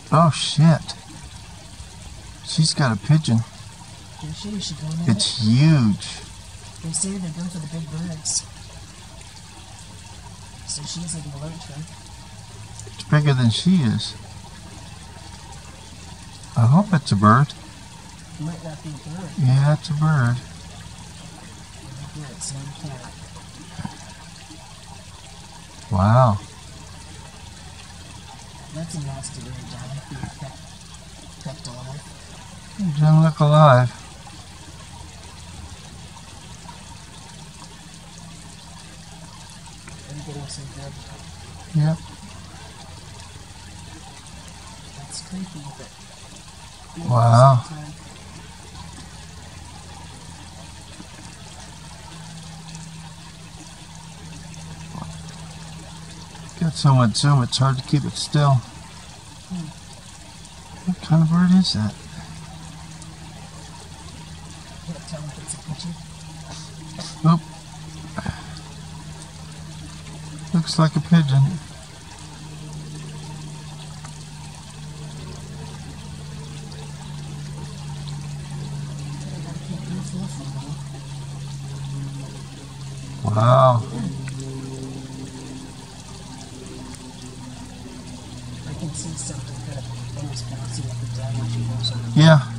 Oh shit. She's got a pigeon. Does she? Is she going at It's huge. They say they're going for the big birds. So she's an alert her. It's bigger than she is. I hope it's a bird. It might not be a bird. Yeah, it's a bird. Yeah, it's not a cat. Wow. That's a nasty bird, John. If you kept alive. It doesn't look alive. I'm getting some good. Yep. That's creepy, but... Wow. Got so much zoom, it's hard to keep it still. What kind of bird is that? Can't tell if it's a pigeon. Oop. Looks like a pigeon. Wow. I can see something kind of almost bouncing up and down when she goes on. Yeah.